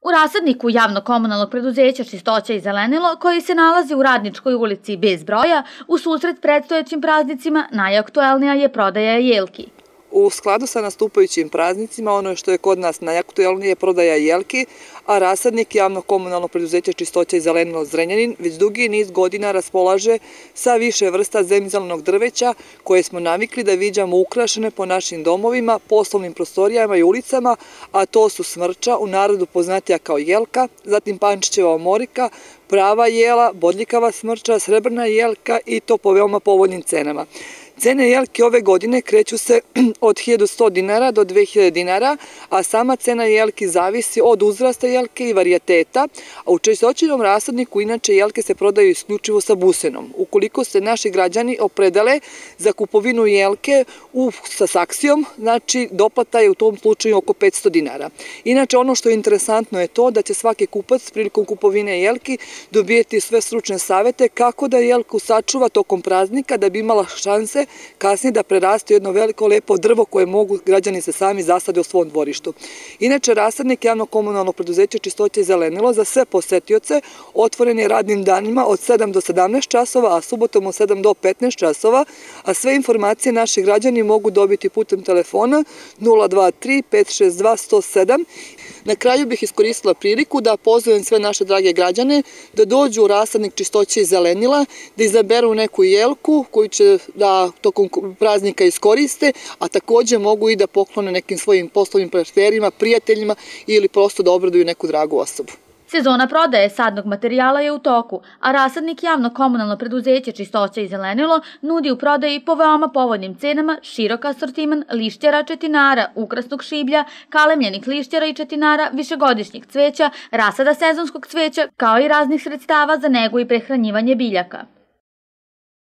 U rasadniku javno-komunalnog preduzeća Čistoća i zelenilo, koji se nalazi u Radničkoj ulici bez broja, u susret predstojećim praznicima najaktuelnija je prodaja jelki. U skladu sa nastupajućim praznicima, ono što je kod nas najaktuelnije je prodaja jelki, a rasadnik javno-komunalnog preduzeća Čistoća i zelenilo Zrenjanin već dugi niz godina raspolaže sa više vrsta zemizalnog drveća koje smo navikli da viđamo ukrašene po našim domovima, poslovnim prostorijama i ulicama, a to su smrča, u narodu poznatija kao jelka, zatim pančićeva omorika, prava jela, bodljikava smrča, srebrna jelka i to po veoma povoljnim cenama. Cene jelke ove godine kreću se od 1100 dinara do 2000 dinara, a sama cena jelki zavisi od uzrasta jelke i varijateta, a u čistoćinom rasadniku inače jelke se prodaju isključivo sa busenom. Ukoliko se naši građani opredele za kupovinu jelke sa saksijom, znači doplata je u tom slučaju oko 500 dinara. Inače, ono što je interesantno je to da će svaki kupac prilikom kupovine jelki dobijeti sve stručne savete kako da jelku sačuva tokom praznika da bi imala šanse kasnije da preraste jedno veliko lepo drvo koje mogu građani se sami zasade u svom dvorištu. Inače, rasadnik javno-komunalnog preduzeća Čistoća i zelenilo za sve posetioce otvoren je radnim danima od 7 do 17 časova, a subotom od 7 do 15 časova, a sve informacije naši građani mogu dobiti putem telefona 023 562 107. Na kraju bih iskoristila priliku da pozovem sve naše drage građane da dođu u rasadnik Čistoće i zelenila, da izaberu neku jelku koju će da tokom praznika iskoriste, a takođe mogu i da poklone nekim svojim poslovnim partnerima, prijateljima ili prosto da obraduju neku dragu osobu. Sezona prodaje sadnog materijala je u toku, a rasadnik javno-komunalno preduzeće Čistoća i zelenilo nudi u prodaji po veoma povoljnim cenama širok asortiman lišćara, četinara, ukrasnog šiblja, kalemljenih lišćara i četinara, višegodišnjeg cveća, rasada sezonskog cveća, kao i raznih sredstava za negu i prehranjivanje biljaka.